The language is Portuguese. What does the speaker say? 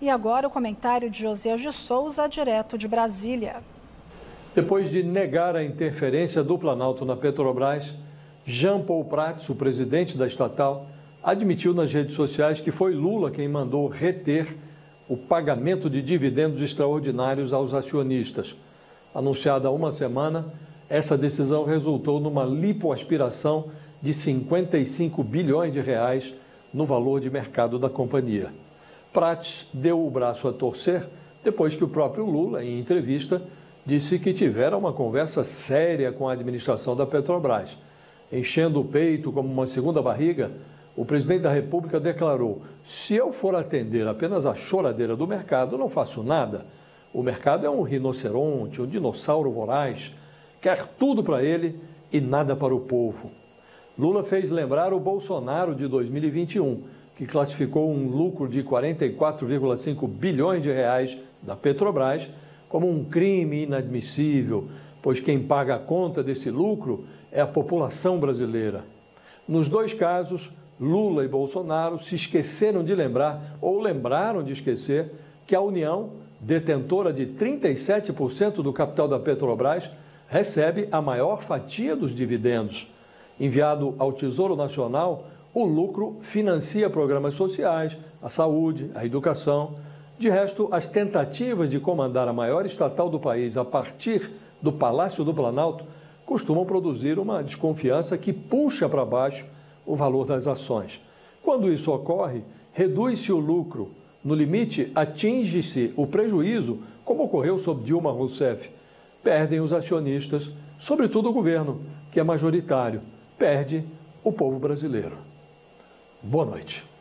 E agora o comentário de Josias de Souza, direto de Brasília. Depois de negar a interferência do Planalto na Petrobras, Jean Paul Prats, o presidente da estatal, admitiu nas redes sociais que foi Lula quem mandou reter o pagamento de dividendos extraordinários aos acionistas. Anunciada há uma semana, essa decisão resultou numa lipoaspiração de 55 bilhões de reais no valor de mercado da companhia. Prats deu o braço a torcer depois que o próprio Lula, em entrevista, disse que tivera uma conversa séria com a administração da Petrobras. Enchendo o peito como uma segunda barriga, o presidente da República declarou: se eu for atender apenas a choradeira do mercado, não faço nada. O mercado é um rinoceronte, um dinossauro voraz, quer tudo para ele e nada para o povo. Lula fez lembrar o Bolsonaro de 2021, que classificou um lucro de 44,5 bilhões de reais da Petrobras como um crime inadmissível, pois quem paga a conta desse lucro é a população brasileira. Nos dois casos, Lula e Bolsonaro se esqueceram de lembrar, ou lembraram de esquecer, que a União, detentora de 37% do capital da Petrobras, recebe a maior fatia dos dividendos. Enviado ao Tesouro Nacional, o lucro financia programas sociais, a saúde, a educação. De resto, as tentativas de comandar a maior estatal do país a partir do Palácio do Planalto costumam produzir uma desconfiança que puxa para baixo o valor das ações. Quando isso ocorre, reduz-se o lucro. No limite, atinge-se o prejuízo, como ocorreu sob Dilma Rousseff. Perdem os acionistas, sobretudo o governo, que é majoritário. Perde o povo brasileiro. Boa noite.